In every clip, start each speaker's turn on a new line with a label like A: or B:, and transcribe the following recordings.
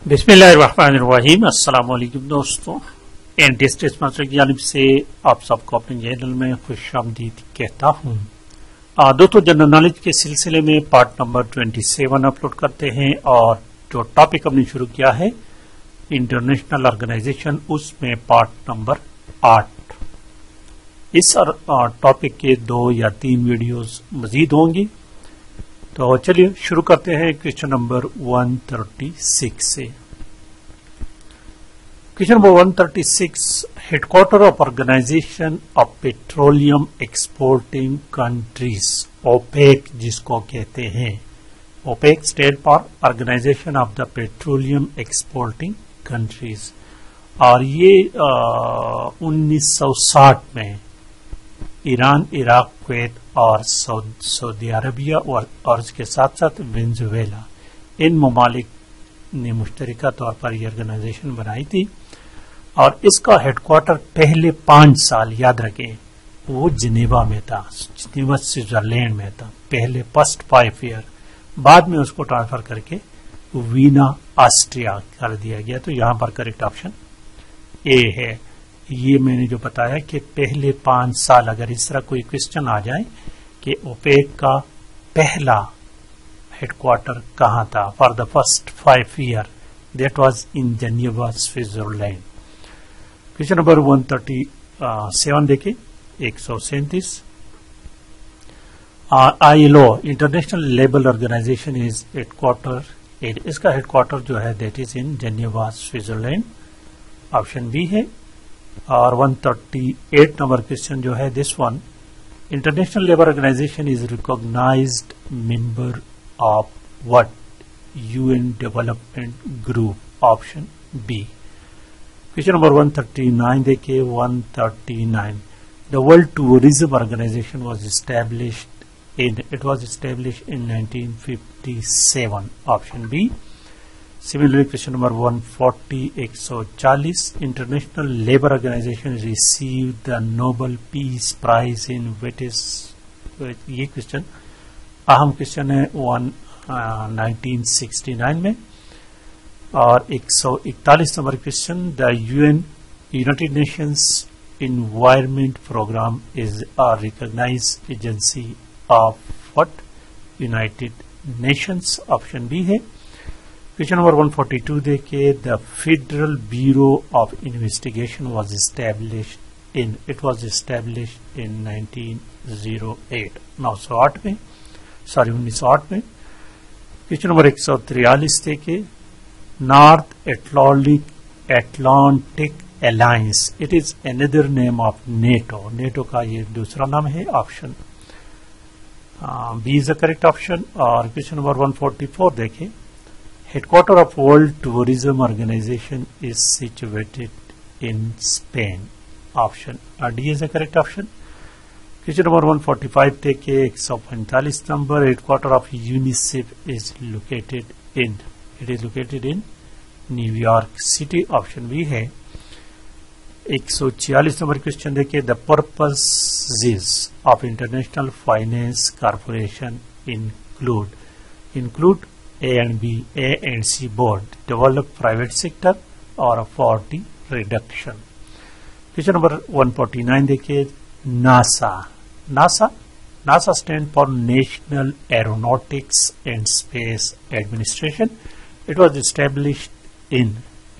A: बिस्मिल्लाहिर्रहमानिर्रहीम। अस्सलाम वालेकुम दोस्तों, एनटीएस टेस्ट मास्टर की जानिब से आप सबको अपने चैनल में खुशामदीद कहता हूँ। दोस्तों, जनरल नॉलेज के सिलसिले में पार्ट नंबर 27 अपलोड करते हैं और जो टॉपिक हमने शुरू किया है इंटरनेशनल ऑर्गेनाइजेशन, उसमें पार्ट नंबर 8। इस टॉपिक के 2 या 3 वीडियोस मजीद होंगी। तो चलिए शुरू करते हैं क्वेश्चन नंबर 136 से। Question number 136, headquarter of organisation of petroleum exporting countries, OPEC जिसको कहते हैं। OPEC stand for organisation of the petroleum exporting countries. और ये 1960 में ईरान, इराक, कुवैत और सऊदी अरबिया और इसके साथ साथ वेनेजुएला, इन ममालिक ने मुश्तरका तौर पर यह ऑर्गेनाइजेशन बनाई थी। और इसका हेडक्वार्टर पहले 5 साल, याद रखें, वो जिनेवा में था, जिनेवा स्विट्जरलैंड में था पहले फर्स्ट 5 ईयर। बाद में उसको ट्रांसफर करके वीना, ऑस्ट्रिया कर दिया गया। तो यहां पर करेक्ट ऑप्शन ए है। ये मैंने जो बताया कि पहले 5 साल, अगर इस तरह कोई क्वेश्चन आ जाए कि ओपेक का पहला हेडक्वार्टर कहां था for the first 5 year, that was in Geneva, Switzerland. Question number 137 देखें, 137। ILO, international labour organisation, is headquarter, इसका हेडक्वार्टर जो है that is in Geneva, Switzerland. Option B है। और 138 नंबर क्वेश्चन जो है this one, international labour organisation is recognised member of what UN development group. Option B. Question number 139 देखिए, 139, the world tourism organisation was established in, it was established in 1957। Option B. Similarly, question number 140, 140, International Labour Organization received the Nobel Peace Prize in which is, ये question अहम question है 1969 में। और 141 number question, the United Nations environment programme is a recognised agency of what? United Nations. Option B है। Question number 142 देखिए, the Federal Bureau of Investigation was established in, it was established in 1908, 1908 में, sorry 1908 में। Question number 143 देखिए, North Atlantic Alliance, it is another name of NATO, NATO का ये दूसरा नाम है। Option B is the correct option. और question number 144 देखिए, headquarter of World Tourism Organization is situated in Spain. Option D is the correct option. Question number 145 देखिए, 145 number, headquarter of UNICEF is located in, it is located in New York City. Option B है। 146 नंबर question देखिए, the purposes of International Finance Corporation include A and C board, develop private sector और poverty reduction. Question number 149 देखिए, NASA stand for National Aeronautics and Space Administration. It was established in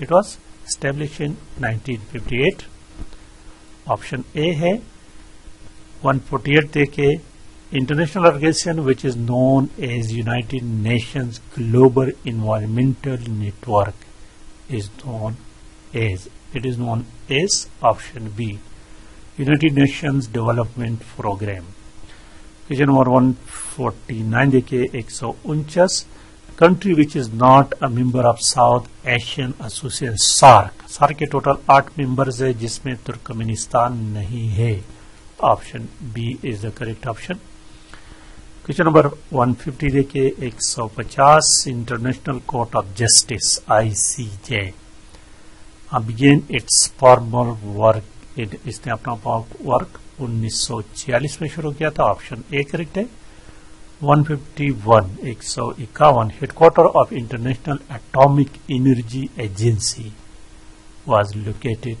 A: 1958. Option A है। 148 देखिए, International organization which is known as United Nations Global Environmental Network is known as, it is known as, option B, United Nations Development Program. Question number 149 देखिए, 149, country which is not a member of South Asian Association, SAARC, SAARC के total 8 members है जिसमें Turkmenistan नहीं है। Option B is the correct option. Question number 150 देखिए, 150, International Court of Justice ICJ began its formal work, इसने अपना work 1946 में शुरू किया था। ऑप्शन ए करेक्ट है। 151 151 headquarter of International Atomic Energy Agency was located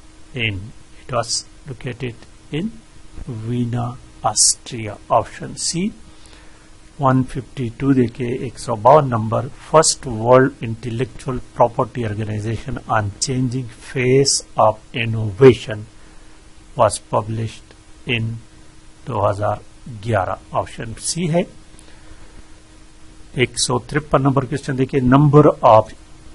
A: in Vienna, Austria. Option C. 152 देखिए 152 number first world intellectual property organisation on changing face of innovation was published in 2011. Option C है। 153 number question देखिए number of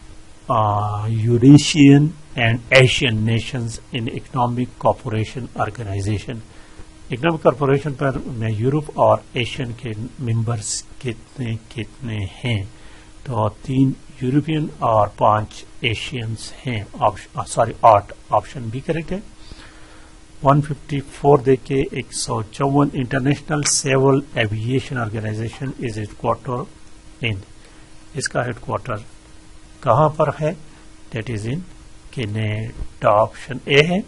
A: Eurasian and Asian nations in economic corporation organisation. Economic corporation पर Europe और Asian के members कितने हैं? तो 3 European और 5 Asians हैं। 8 ऑप्शन बी करेक्ट है। 154 देखिए 154 international civil aviation organisation is headquarter in. इसका हेडक्वार्टर कहां पर है? That is in Canada. Option A है।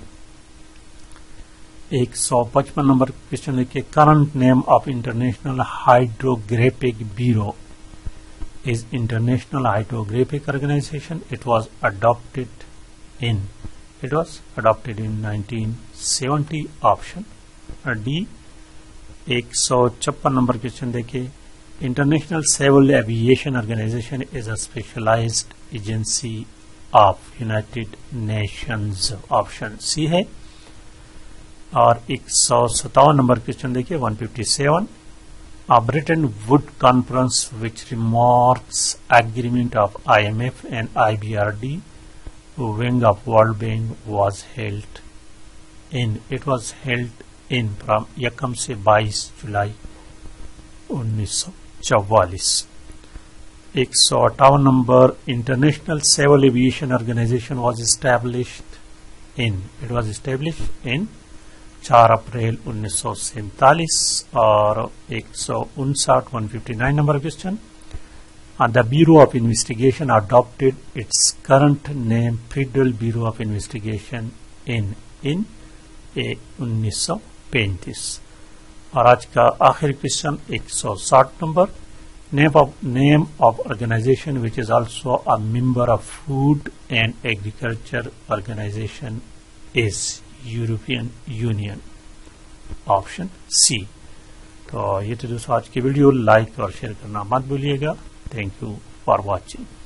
A: 155 नंबर क्वेश्चन देखिए current name of international hydrographic bureau is international hydrographic organisation. It was adopted in 1970. Option D. 156 number question देखिए international civil aviation organisation is a specialised agency of United Nations. Option C है। और 157 number question देखिए 157 Bretton would conference which remarks agreement of IMF and IBRD wing of World Bank was held in. It was held in from 1 से 22 जुलाई 1944. 158 number international civil aviation organisation was established in. It was established in 4 April 1947. और 159 number question The Bureau of Investigation adopted its current name Federal Bureau of Investigation in 1935. और आज का आखिरी question 160 number name of organization which is also a member of Food and Agriculture Organization is European Union. Option C. तो ये तो दोस्तों आज की वीडियो लाइक और शेयर करना मत भूलिएगा। Thank you for watching.